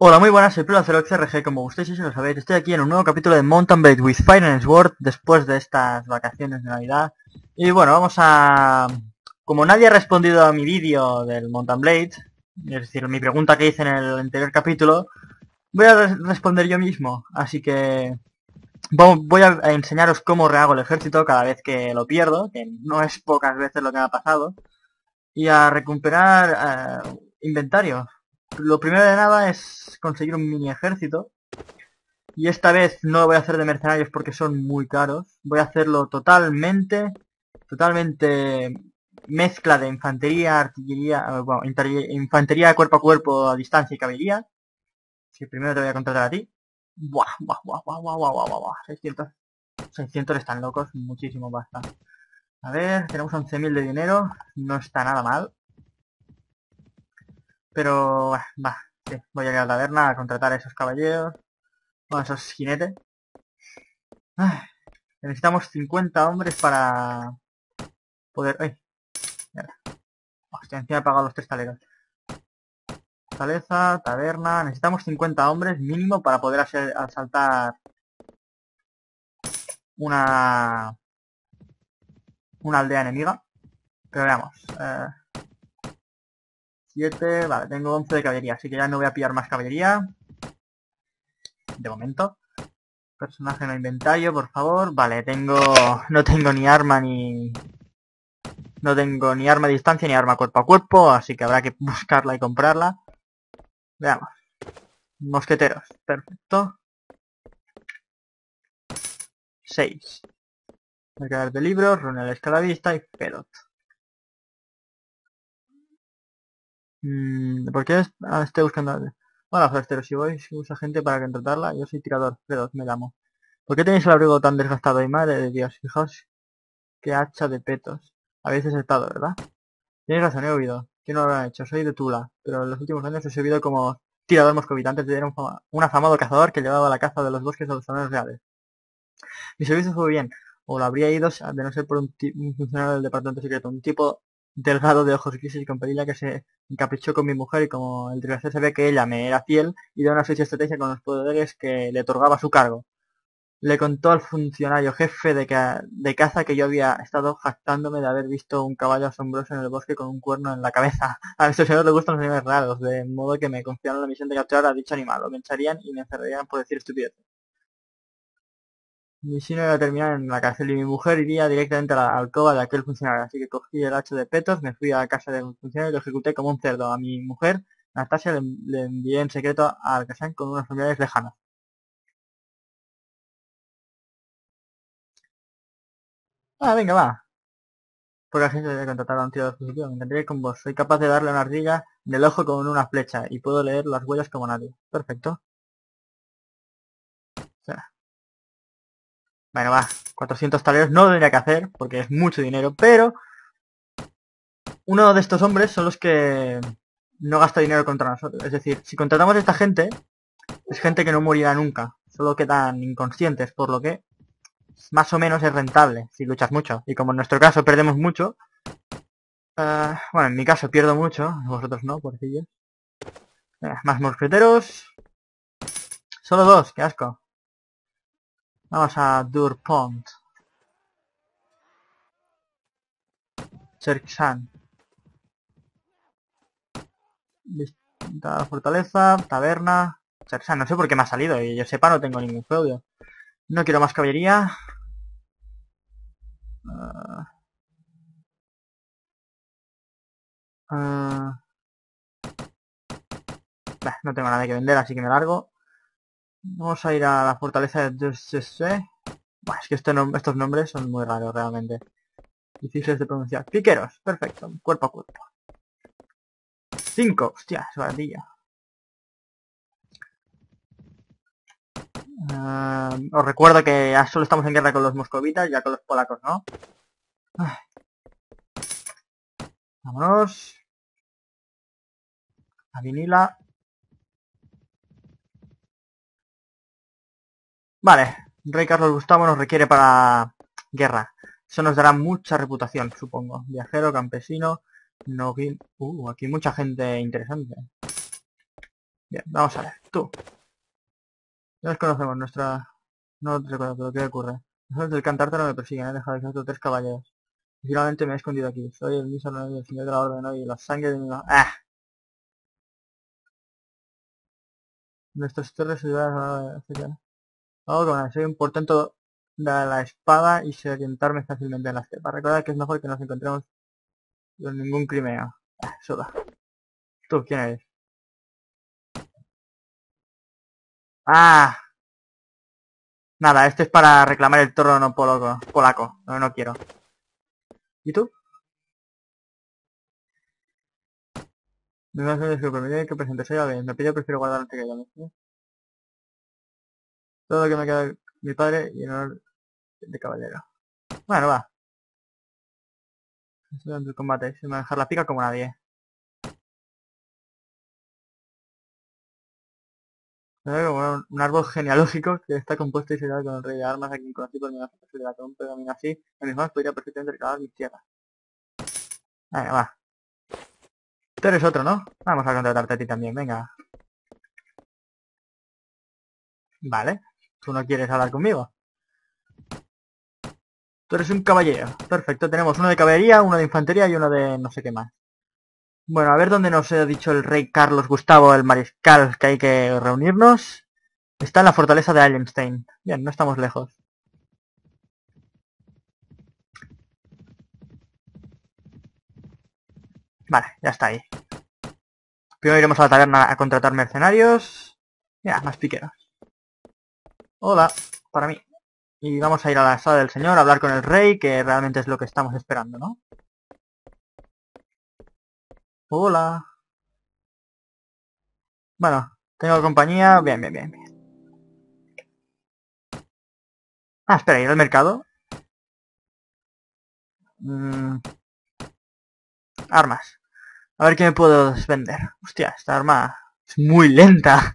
Hola, muy buenas, soy Pluro0xRG, como ustedes ya lo sabéis, estoy aquí en un nuevo capítulo de Mountain Blade with Fire and Sword después de estas vacaciones de Navidad. Y bueno, vamos a... Como nadie ha respondido a mi vídeo del Mountain Blade, es decir, mi pregunta que hice en el anterior capítulo, voy a responder yo mismo, así que voy a enseñaros cómo rehago el ejército cada vez que lo pierdo, que no es pocas veces lo que me ha pasado, y a recuperar inventario. Lo primero de nada es conseguir un mini ejército. Y esta vez no lo voy a hacer de mercenarios porque son muy caros. Voy a hacerlo totalmente mezcla de infantería, artillería, bueno, infantería cuerpo a cuerpo a distancia y caballería. Si primero te voy a contratar a ti. Buah, buah, buah, buah, buah, buah, buah, buah, buah. 600 están locos, muchísimo basta. A ver, tenemos 11.000 de dinero, no está nada mal. Pero, va, sí, voy a ir a la taberna a contratar a esos caballeros. Bueno, esos jinetes. Ay, necesitamos 50 hombres para poder... ¡Ay! Mierda. Hostia, encima he pagado los 3 taleros. Fortaleza, taberna... Necesitamos 50 hombres mínimo para poder asaltar una aldea enemiga. Pero veamos. 7... Vale, tengo 11 de caballería, así que ya no voy a pillar más caballería. De momento. Personaje no inventario, por favor. Vale, no tengo ni arma ni... No tengo ni arma a distancia ni arma cuerpo a cuerpo, así que habrá que buscarla y comprarla. Veamos. Mosqueteros. Perfecto. 6. Mercader de libros, Ronel Escalavista y Fedot. ¿Por qué estoy buscando? Hola, forastero, si voy, si usa gente para contratarla, yo soy tirador. Fedot, me llamo. ¿Por qué tenéis el abrigo tan desgastado? Y madre de Dios, fijaos qué hacha de petos. Habéis desertado, ¿verdad? Tienes razón, he oído. ¿Quién no lo ha hecho? Soy de Tula, pero en los últimos años he servido como tirador moscovita antes de ser un afamado cazador que llevaba la caza de los bosques de los salones reales. Mi servicio fue bien, o lo habría ido de no ser por un funcionario del departamento secreto, un tipo delgado de ojos grises y con perilla que se encaprichó con mi mujer y como el desgraciado sabía que ella me era fiel y de una sucia estrategia con los poderes que le otorgaba su cargo. Le contó al funcionario jefe de caza que yo había estado jactándome de haber visto un caballo asombroso en el bosque con un cuerno en la cabeza. A este señor le gustan los animales raros, de modo que me confiaron la misión de capturar a dicho animal. Lo me echarían y me encerrarían por decir estupideces. Mi misión era terminar en la cárcel y mi mujer iría directamente a la alcoba de aquel funcionario. Así que cogí el hacha de petos, me fui a la casa del funcionario y lo ejecuté como un cerdo. A mi mujer, Nastasia, le envié en secreto a Alcazán con unos familiares lejanos. Ah, venga, va. Por la gente de contratar a un tío de positivo, me encantaría con vos. Soy capaz de darle una ardilla del ojo con una flecha y puedo leer las huellas como nadie. Perfecto. O sea, bueno, va. 400 taleros no lo tendría que hacer porque es mucho dinero, pero uno de estos hombres son los que no gasta dinero contra nosotros. Es decir, si contratamos a esta gente, es gente que no morirá nunca. Solo quedan inconscientes, por lo que más o menos es rentable si luchas mucho. Y como en nuestro caso perdemos mucho, bueno, en mi caso pierdo mucho, vosotros no, pobrecillos. Más mosqueteros. Solo 2, qué asco. Vamos a Durpont. Cherksan. Fortaleza, taberna. Cherksan, no sé por qué me ha salido. Y yo sepa, no tengo ningún feudo. No quiero más caballería. No tengo nada que vender, así que me largo. Vamos a ir a la fortaleza de Dursese. Es que estos nombres son muy raros realmente. Difíciles de pronunciar. Piqueros, perfecto. Cuerpo a cuerpo. 5, hostia, es baratilla. Os recuerdo que ya solo estamos en guerra con los moscovitas, ya con los polacos, ¿no? Vámonos. A vinila. Vale. Rey Carlos Gustavo nos requiere para guerra. Eso nos dará mucha reputación, supongo. Viajero, campesino. No, aquí mucha gente interesante. Bien, vamos a ver. Tú. Ya nos conocemos, nuestra... No te recuerdo, pero ¿qué ocurre? Los del Cantártaro me persiguen, he dejado de ser tres caballeros. Y finalmente me he escondido aquí. Soy el mismo el señor de la orden hoy y la sangre de mi... ¡Ah! Nuestras torres ayudaron a... Algo que soy un portento de la espada y sé orientarme fácilmente en la estepa. Recuerda que es mejor que nos encontremos con ningún crimea. Ah, soda. ¿Tú quién eres? ¡Ah! Nada, este es para reclamar el trono polaco. No, no quiero. ¿Y tú? Me vas a decir que presente soy alguien. Me pido prefiero guardar que yo. Todo lo que me queda de mi padre y en honor de caballero. Bueno, va. Estoy en el combate. Se me va a dejar la pica como nadie. Como un árbol genealógico que está compuesto y sellado con el rey de armas a quien conocí por mi facilidad. Con un pergamino así, en mis manos podría perfectamente reclamar mis tierras. Venga, va. Tú eres otro, ¿no? Vamos a contratarte a ti también, venga. Vale. ¿Tú no quieres hablar conmigo? Tú eres un caballero. Perfecto, tenemos uno de caballería, uno de infantería y uno de no sé qué más. Bueno, a ver dónde nos ha dicho el rey Carlos Gustavo, el mariscal, que hay que reunirnos. Está en la fortaleza de Allenstein. Bien, no estamos lejos. Vale, ya está ahí. Primero iremos a la taberna a contratar mercenarios. Mira, más piqueros. Hola, para mí. Y vamos a ir a la sala del señor a hablar con el rey, que realmente es lo que estamos esperando, ¿no? Hola. Bueno, tengo compañía. Bien, bien, bien, bien. Ah, espera, ¿ir al mercado? Mm, armas. A ver qué me puedo vender. Hostia, esta arma es muy lenta.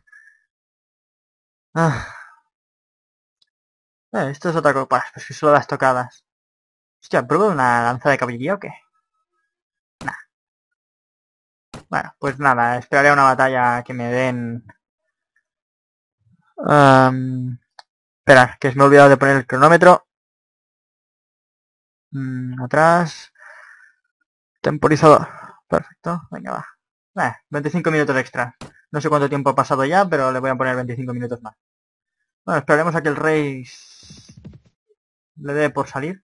Ah, esto es otra cosa. Pues que solo das tocadas. Hostia, ¿pruebo una lanza de caballería o qué? Nah. Bueno, pues nada, esperaré a una batalla que me den... Espera, que me he olvidado de poner el cronómetro. Atrás. Temporizador. Perfecto, venga, va. 25 minutos extra. No sé cuánto tiempo ha pasado ya, pero le voy a poner 25 minutos más. Bueno, esperaremos a que el rey le dé por salir.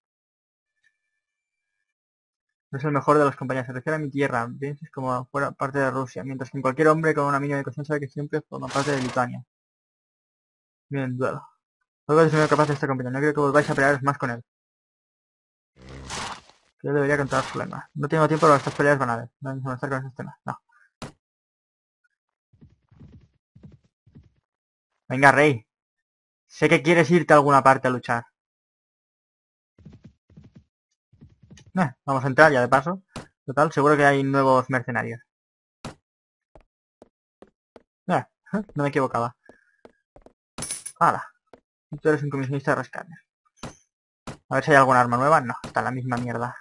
Es el mejor de las compañías. Se refiere a mi tierra. Pienses como fuera parte de Rusia. Mientras que cualquier hombre con una mínima de conciencia sabe que siempre forma parte de Lituania. Bien, duelo. Luego de ser capaz de esta compañía. No creo que volváis a pelearos más con él. Yo debería controlar su lengua. No tengo tiempo para estas peleas banales. No hay que estar con esos temas. No. Venga, rey. Sé que quieres irte a alguna parte a luchar. Vamos a entrar ya de paso. Total, seguro que hay nuevos mercenarios. Eh, no me equivocaba. Hala. Tú eres un comisionista de rescate. A ver si hay alguna arma nueva. No, está la misma mierda.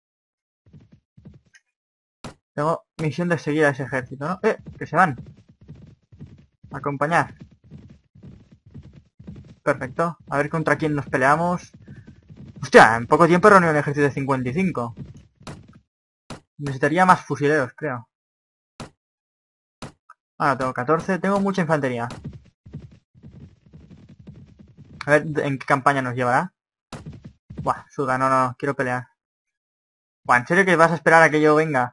Tengo misión de seguir a ese ejército, ¿no? Que se van. Acompañar. Perfecto. A ver contra quién nos peleamos. Hostia, en poco tiempo he reunido un ejército de 55. Necesitaría más fusileros, creo. Ahora tengo 14. Tengo mucha infantería. A ver en qué campaña nos llevará. Buah, suda, no, no, quiero pelear. Buah, ¿en serio que vas a esperar a que yo venga?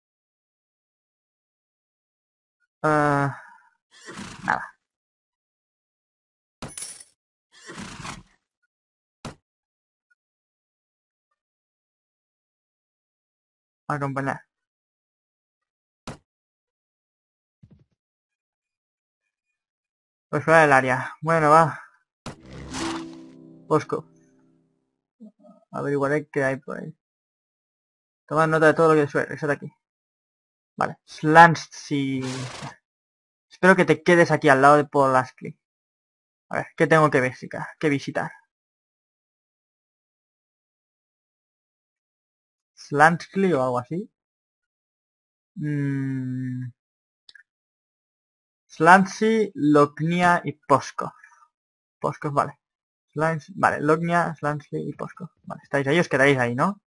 Ah, nada. Acompañar. Pues fuera del área. Bueno, va. Bosco. Averiguaré qué hay por ahí. Toma nota de todo lo que suele. Eso de aquí. Vale. Slansky. Espero que te quedes aquí al lado de Polaski. A ver, ¿qué tengo que visitar? Slansky o algo así. Slancy, Lognia y Poskov. Poskov, vale. Vale, Lognia, Slancy y Poskov. Vale, estáis ahí, os quedáis ahí, ¿no?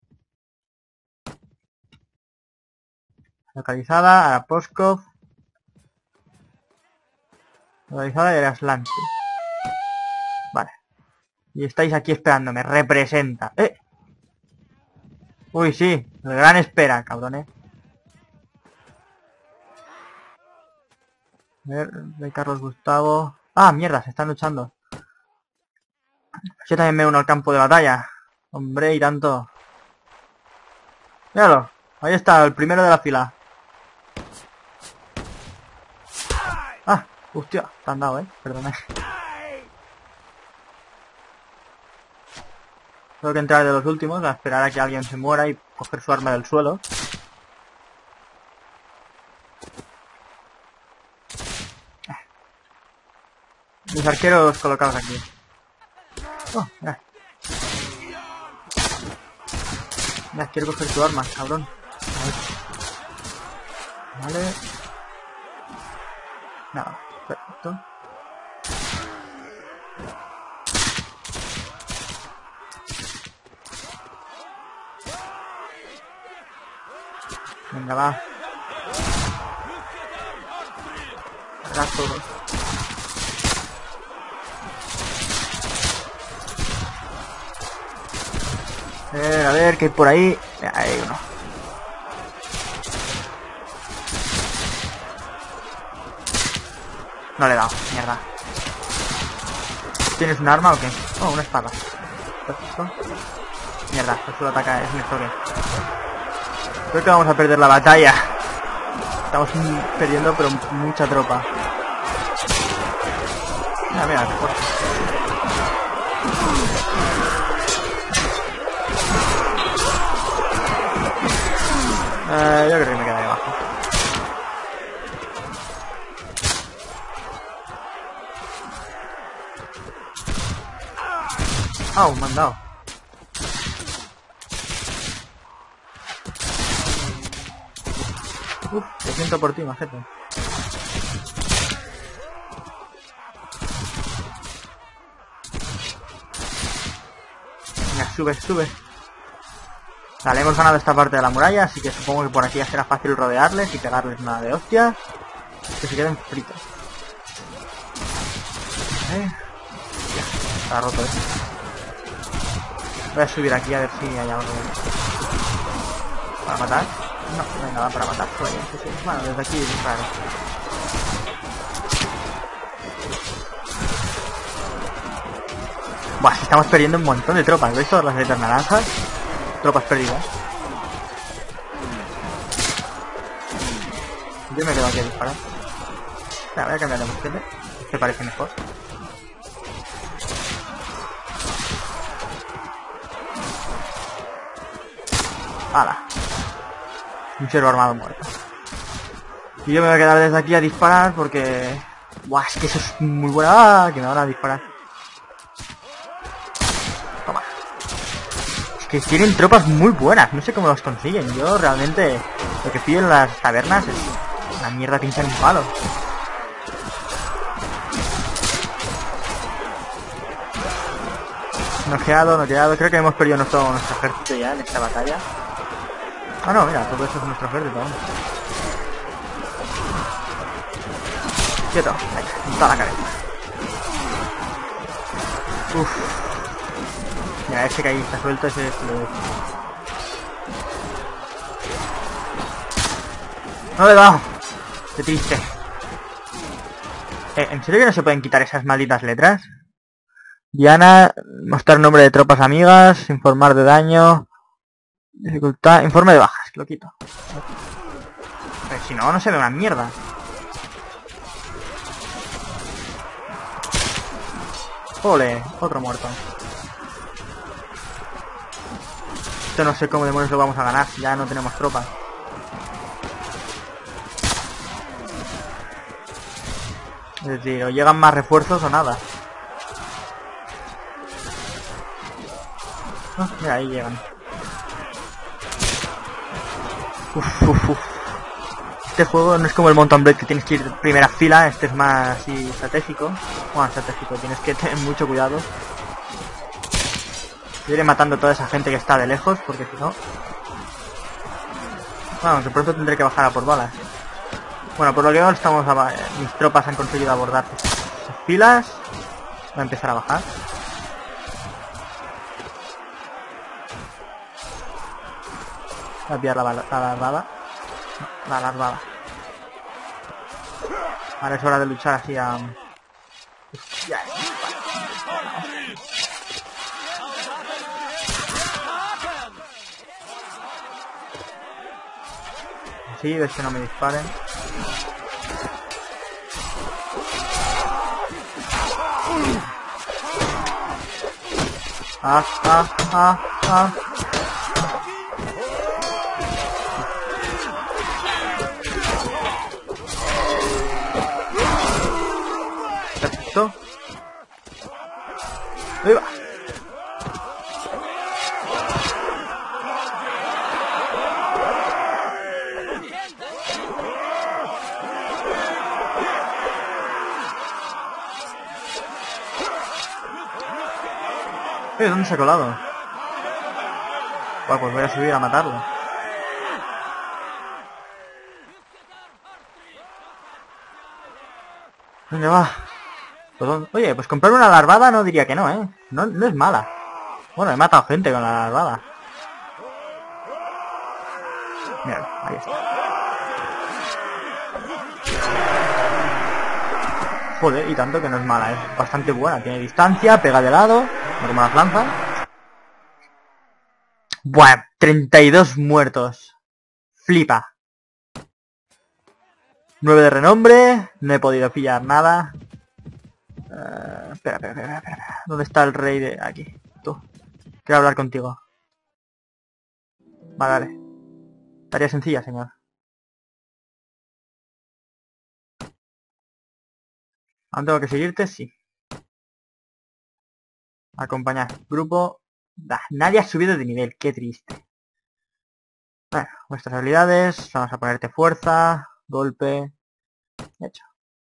Localizada, ahora Poskov. Localizada y era Slancy. Vale. Y estáis aquí esperándome. Representa. Uy, sí. El gran espera, cabrones. A ver, de Carlos Gustavo. Ah, mierda, se están luchando. Yo también me uno al campo de batalla. Hombre, y tanto. Míralo. Ahí está, el primero de la fila. Ah, hostia, te han dado, perdona. Tengo que entrar de los últimos a esperar a que alguien se muera y coger su arma del suelo. Mis arqueros colocados aquí. Oh, mira. Mira, quiero coger tu arma, cabrón. A ver. Vale. Nada, perfecto. Venga, va. Agarra todo. A ver, ¿qué hay por ahí? Ahí hay uno. No le he dado, mierda. ¿Tienes un arma o qué? Oh, una espada. Perfecto. Mierda, el suelo ataca, es un toque. Creo que vamos a perder la batalla. Estamos perdiendo, pero mucha tropa. Mira, mira, por... yo creo que me queda ahí abajo. ¡Au! Me han dado. Uf, te siento por ti, majete. Venga, sube, sube. Vale, hemos ganado esta parte de la muralla, así que supongo que por aquí ya será fácil rodearles y pegarles nada de hostias. Que se queden fritos. Ya, está roto esto. Voy a subir aquí a ver si hay algo para matar. No, no hay nada para matar. Bueno, desde aquí es raro. Buah, estamos perdiendo un montón de tropas. ¿Veis todas las letras naranjas? Tropas perdidas. Yo me quedo aquí a disparar. Espera, voy a cambiar de mosquete. Este parece mejor. ¡Hala! Un cerro armado muerto. Y yo me voy a quedar desde aquí a disparar porque... ¡Buah! Es que eso es muy buena... ¡Ah! Que me van a disparar. Toma. Es que tienen tropas muy buenas. No sé cómo los consiguen. Yo realmente... Lo que pido en las tabernas es... Una mierda pinchar un palo. Noqueado. Creo que hemos perdido nuestro ejército ya en esta batalla. Ah, no, mira, todo eso es nuestro ejército aún. Quieto, venga, toda la cabeza. Uff. Mira, ese que ahí está suelto, ese es lo... No le he dado. Qué triste. ¿En serio que no se pueden quitar esas malditas letras? Diana, mostrar nombre de tropas amigas, informar de daño... Dificultad, informe de bajas, lo quito. Pero si no, no se ve una mierda. Ole, otro muerto. Esto no sé cómo demonios lo vamos a ganar, ya no tenemos tropas. Es decir, o llegan más refuerzos o nada. Oh, mira, ahí llegan. Uf. este juego no es como el Mountain Blade que tienes que ir en primera fila, este es más así estratégico. Bueno, estratégico, tienes que tener mucho cuidado. Yo iré matando a toda esa gente que está de lejos, porque si no... Bueno, que pronto tendré que bajar a por balas. Bueno, por lo que veo estamos mis tropas han conseguido abordar esas filas. Voy a empezar a bajar. Voy a pillar la larvada. La larvada. Ahora es hora de luchar así a... Hostia, sí, ves que no me disparen. Ah. Perfecto. Ahí va. ¿Dónde se ha colado? Bueno, pues voy a subir a matarlo. ¿Dónde va? Pues, oye, pues comprar una larvada no diría que no, ¿eh? No es mala. Bueno, he matado gente con la larvada. Mira, ahí está. Joder, y tanto que no es mala, es bastante buena. Tiene distancia, pega de lado, no como las lanzas. Buah, 32 muertos. Flipa. 9 de renombre, no he podido pillar nada. Espera. ¿Dónde está el rey de...? Aquí, tú. Quiero hablar contigo. Vale. Tarea sencilla, señor. ¿Aún tengo que seguirte? Sí. Acompañar. Grupo... nadie ha subido de nivel, qué triste. Bueno, vuestras habilidades. Vamos a ponerte fuerza, golpe. Hecho.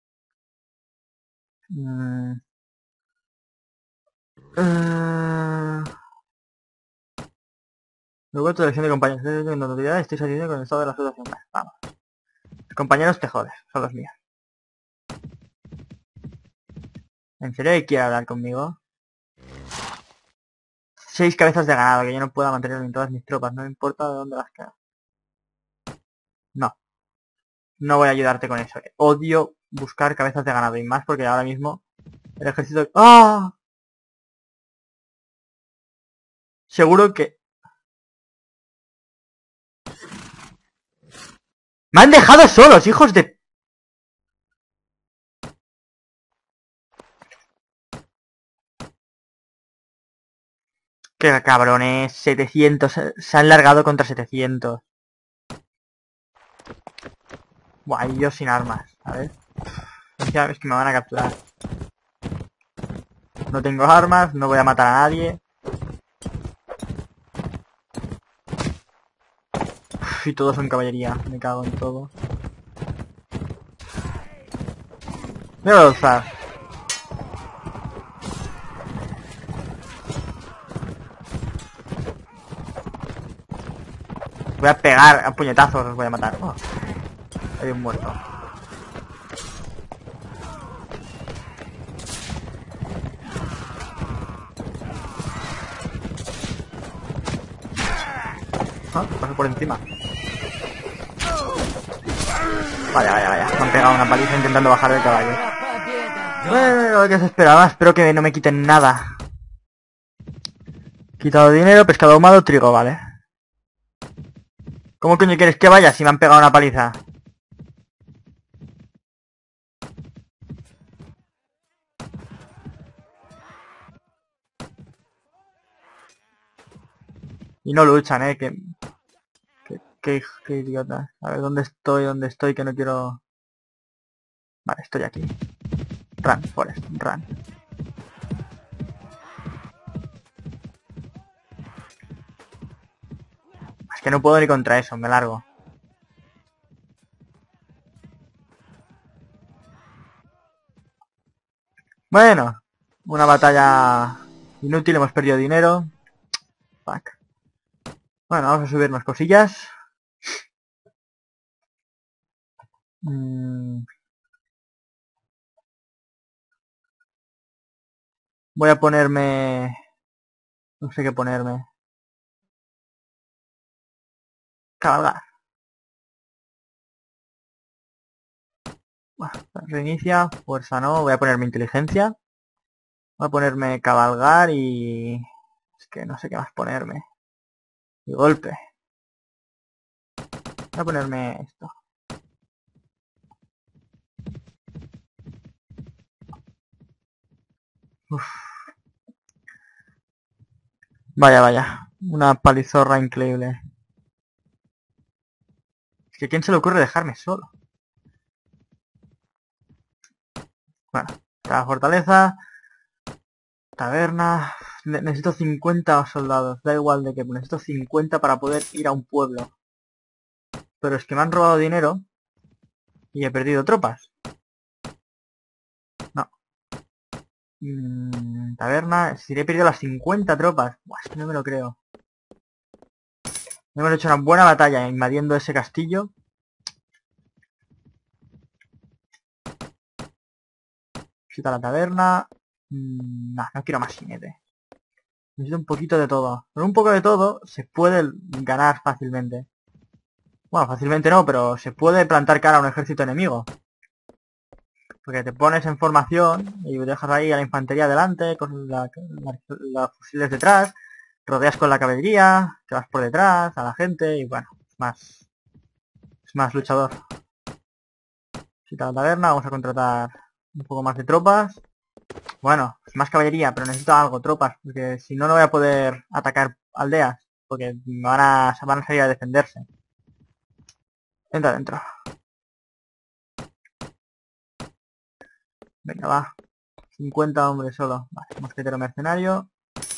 Luego tu elección de compañeros. Estoy satisfecho con el estado de la situación. Vamos. Los compañeros te jodes, son los míos. ¿En serio que quiere hablar conmigo? 6 cabezas de ganado, que yo no pueda mantener en todas mis tropas, no me importa de dónde las quedan. No. No voy a ayudarte con eso. Odio buscar cabezas de ganado y más porque ahora mismo el ejército... ¡Ah! Seguro que... ¡Me han dejado solos, hijos de... ¡Qué cabrones! 700. Se han largado contra 700. Buah, y yo sin armas, ¿sabes? Es que me van a capturar. No tengo armas, no voy a matar a nadie. Y todos son caballería, me cago en todo. Voy a alzar. Voy a pegar a puñetazos, los voy a matar. Oh, hay un muerto. Ah, paso por encima. Vaya. Me han pegado una paliza intentando bajar del caballo. Bueno, lo que se esperaba. Espero que no me quiten nada. Quitado dinero, pescado ahumado, trigo, vale. ¿Cómo coño quieres que vaya si me han pegado una paliza? Y no luchan, qué idiota. A ver, ¿dónde estoy? Que no quiero... Vale, estoy aquí. Run, Forest, run. Es que no puedo ni contra eso, me largo. Bueno, una batalla inútil, hemos perdido dinero. Fuck. Bueno, vamos a subirnos cosillas. Voy a ponerme... No sé qué ponerme. Cabalgar. Bueno, reinicia. Fuerza no. Voy a ponerme inteligencia. Voy a ponerme cabalgar y... Es que no sé qué más ponerme. Y golpe. Voy a ponerme esto. Uf. Vaya, vaya. Una palizorra increíble. Es que ¿quién se le ocurre dejarme solo? Bueno, cada fortaleza. Taberna. Necesito 50 soldados. Da igual de que necesito 50 para poder ir a un pueblo. Pero es que me han robado dinero. Y he perdido tropas. No. Taberna. Si he perdido las 50 tropas. Buah, es que no me lo creo. Hemos hecho una buena batalla invadiendo ese castillo. Visita la taberna. No quiero más jinete. Necesito un poquito de todo. Con un poco de todo se puede ganar fácilmente. Bueno, fácilmente no, pero se puede plantar cara a un ejército enemigo. Porque te pones en formación y dejas ahí a la infantería delante, con los fusiles detrás, rodeas con la caballería, te vas por detrás a la gente y bueno, es más luchador. Visita la taberna, vamos a contratar un poco más de tropas. Bueno, es más caballería, pero necesito algo, tropas, porque si no, no voy a poder atacar aldeas, porque van a salir a defenderse. Entra adentro. Venga, va. 50 hombres solo. Vale, mosquetero mercenario.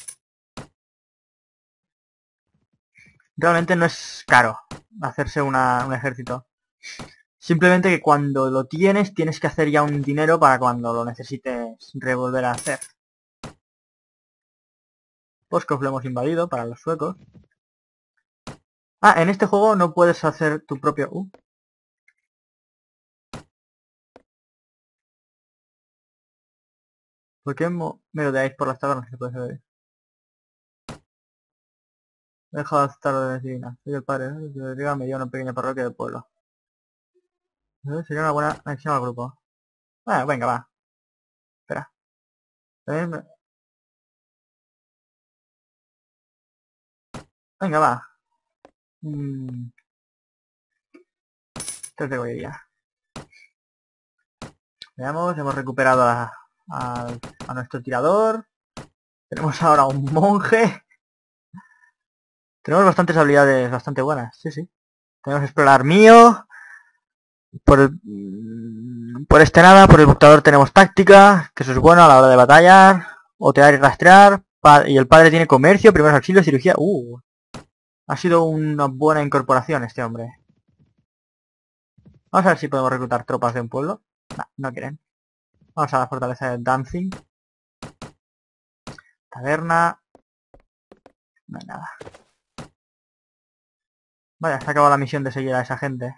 Realmente no es caro hacerse un ejército. Simplemente que cuando lo tienes, tienes que hacer ya un dinero para cuando lo necesites revolver a hacer. Pskov lo hemos invadido para los suecos. Ah, en este juego no puedes hacer tu propio... ¿Por qué me odiáis por las tabernas? Se puede saber. He dejado de aceptar órdenes divinas. Soy el padre, ¿eh? Me dio una pequeña parroquia del pueblo. Sería una buena anexión al grupo. Bueno, venga, va. Espera. Venga, va. 3 de caballería. Veamos, hemos recuperado a nuestro tirador. Tenemos ahora un monje. Tenemos bastantes habilidades bastante buenas, sí, sí. Tenemos explorar mío. Por este nada, por el buscador tenemos táctica, que eso es bueno a la hora de batallar. Otear y rastrear. Y el padre tiene comercio, primeros auxilios, cirugía. Ha sido una buena incorporación este hombre. Vamos a ver si podemos reclutar tropas de un pueblo. No, no quieren. Vamos a la fortaleza de Dancing. Taberna. No hay nada. Vaya, se ha acabado la misión de seguir a esa gente.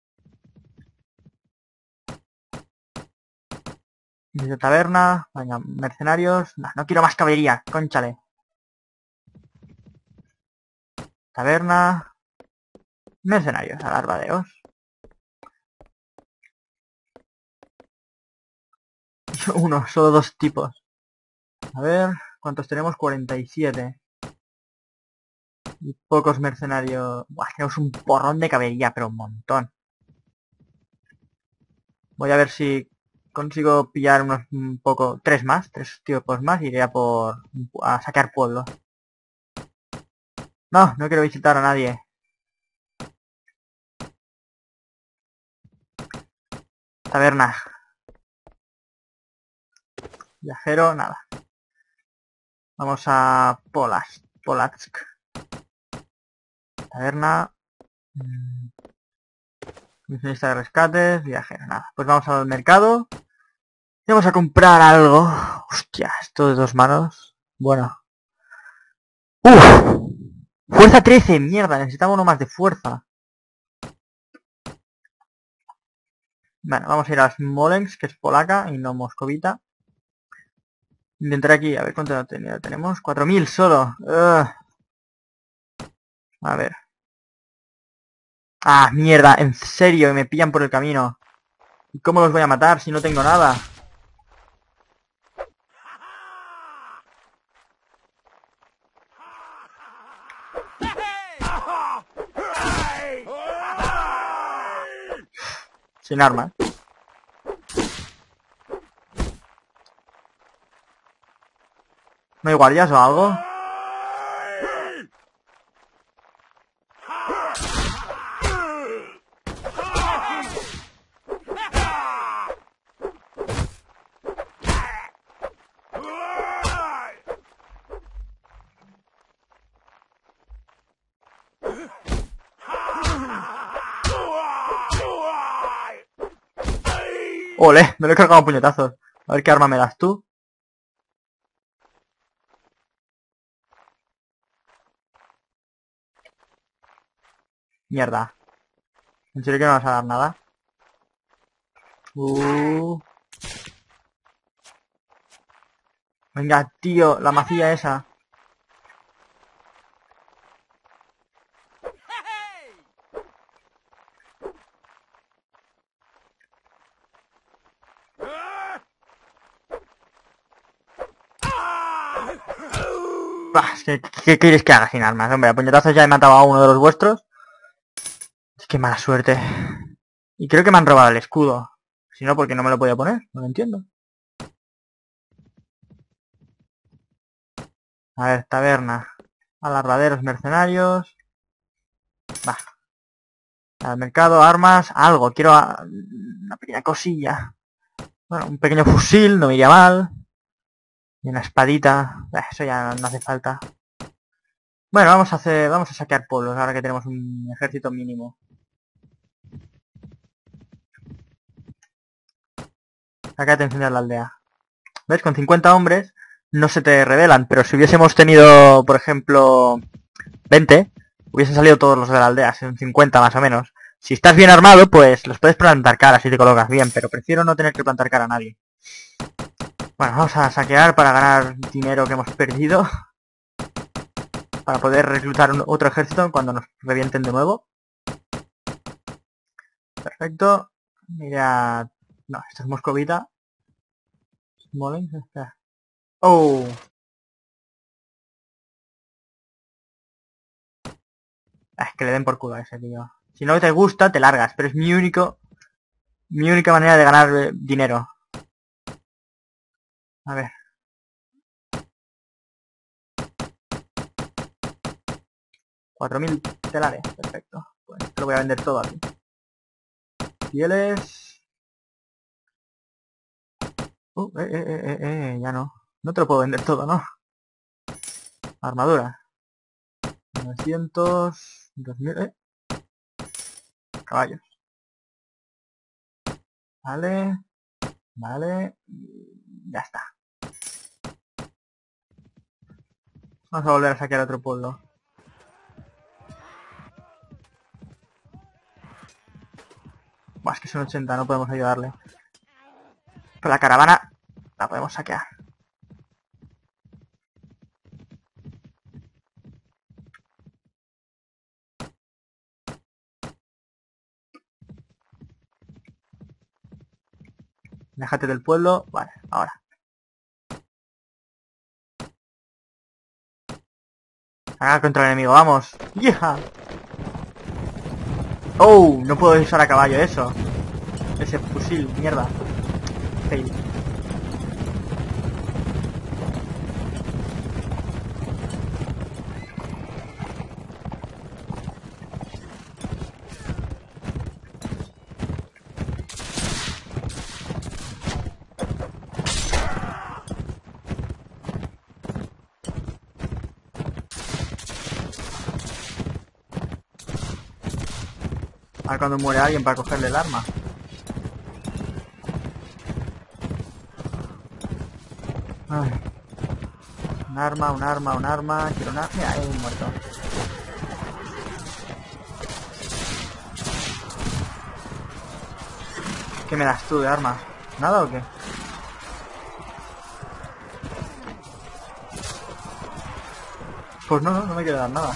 Dice taberna. Venga, mercenarios. No quiero más caballería, cónchale. Taberna. Mercenarios, alarbadeos. Uno, solo 2 tipos. A ver, ¿cuántos tenemos? 47. Y pocos mercenarios. Buah, tenemos un porrón de caballería, pero un montón. Voy a ver si consigo pillar un poco... 3 más, 3 tipos más. Iré a saquear pueblos. No, no quiero visitar a nadie. Taberna. Viajero, nada. Vamos a Polotsk. Taberna. Misionista de rescates. Viajero, nada. Pues vamos al mercado. Y vamos a comprar algo. Hostia, esto de 2 manos. Bueno. ¡Uf! Fuerza 13, mierda, necesitamos uno más de fuerza. Bueno, vamos a ir a Smolensk, que es polaca y no moscovita. Intentaré aquí, a ver cuánto tenemos. 4000 solo. A ver. Ah, mierda, en serio, me pillan por el camino. ¿Y cómo los voy a matar si no tengo nada? Sin armas. ¿No hay guardias o algo? Ole, me lo he cargado a puñetazos. A ver qué arma me das tú. Mierda. ¿En serio que no vas a dar nada? Venga, tío, la macilla esa. Bah, es que, ¿qué queréis que haga sin armas? Hombre, a puñetazos ya he matado a uno de los vuestros. Es que mala suerte. Y creo que me han robado el escudo. Si no, ¿por qué no me lo podía poner? No lo entiendo. A ver, taberna. Alarraderos mercenarios. Va. Al mercado, armas, algo. Quiero una pequeña cosilla. Bueno, un pequeño fusil, no me iría mal. Y una espadita. Eso ya no hace falta. Bueno, vamos a saquear pueblos ahora que tenemos un ejército mínimo. Acá te encender la aldea. ¿Ves? Con 50 hombres no se te revelan, pero si hubiésemos tenido, por ejemplo, 20, hubiesen salido todos los de la aldea, son 50 más o menos. Si estás bien armado, pues los puedes plantar cara si te colocas bien, pero prefiero no tener que plantar cara a nadie. Bueno, vamos a saquear para ganar dinero que hemos perdido. Para poder reclutar otro ejército cuando nos revienten de nuevo. Perfecto. Mira... No, esto es moscovita. Smolensk, espera. ¡Oh! Es que le den por culo a ese tío. Si no te gusta, te largas, pero es mi única manera de ganar dinero. A ver. 4000 telares, perfecto. Pues te lo voy a vender todo aquí. Pieles. Ya no. No te lo puedo vender todo, ¿no? Armadura. 900... 2000, caballos. Vale. Vale. Ya está. Vamos a volver a saquear otro pueblo. Buah, es que son 80, no podemos ayudarle. Pero la caravana la podemos saquear. Déjate del pueblo. Vale, ahora. Haga contra el enemigo, vamos. ¡Hija! ¡Oh! No puedo usar a caballo eso. Ese fusil, mierda. Fail. A ver cuando muere alguien para cogerle el arma. Ay. Un arma, un arma, un arma. Quiero un arma. Mira, hay un muerto. ¿Qué me das tú de armas? ¿Nada o qué? Pues no me quiere dar nada.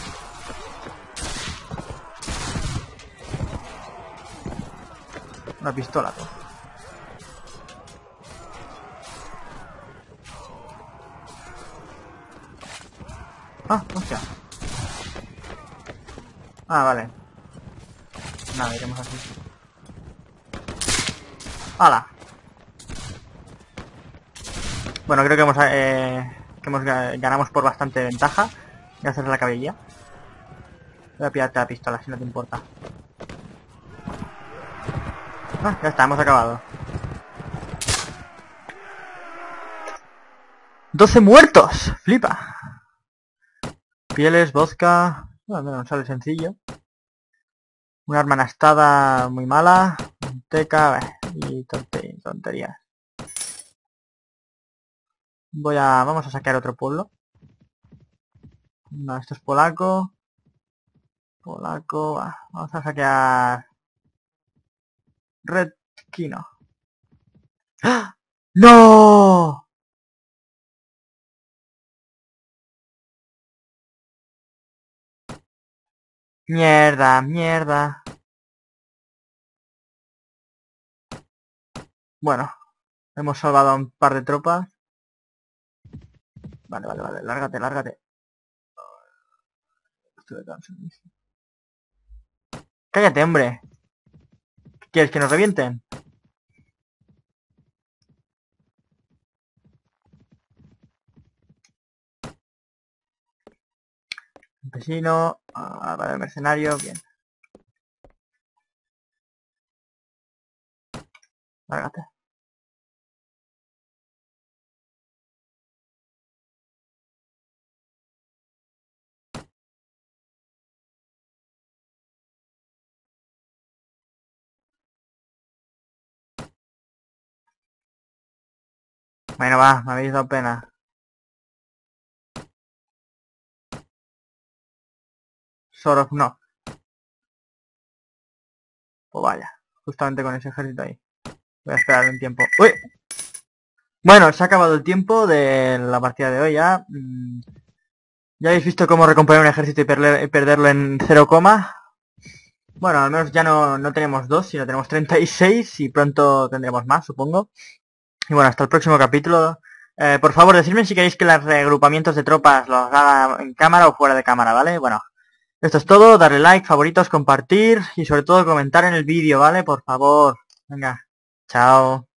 Una pistola, tú. Ah, hostia. Ah, vale. Nada, iremos así. ¡Hala! Bueno, creo que ganamos por bastante ventaja. Gracias a la caballería. Voy a pillarte la pistola, si no te importa. Ah, ya está, hemos acabado. 12 muertos. Flipa. Pieles, vodka. Bueno, no sale sencillo. Una arma anastada muy mala. Manteca. Y tonterías. Vamos a saquear otro pueblo. No, esto es polaco. Polaco. Vamos a saquear Red Kino. ¡Ah! ¡No! Mierda, mierda. Bueno, hemos salvado a un par de tropas. Vale, lárgate. Cállate, hombre. ¿Qué quieres, que nos revienten? Campesino. Vale, mercenario, bien. Lárgate. Bueno, va, me habéis dado pena. Sorov no. Pues vaya, justamente con ese ejército ahí. Voy a esperar un tiempo. ¡Uy! Bueno, se ha acabado el tiempo de la partida de hoy ya. Ya habéis visto cómo recomponer un ejército y perderlo en 0, bueno, al menos ya no tenemos 2, sino tenemos 36 y pronto tendremos más, supongo. Y bueno, hasta el próximo capítulo. Por favor, decidme si queréis que los reagrupamientos de tropas los haga en cámara o fuera de cámara, ¿vale? Bueno, esto es todo. Darle like, favoritos, compartir y sobre todo comentar en el vídeo, ¿vale? Por favor. Venga, chao.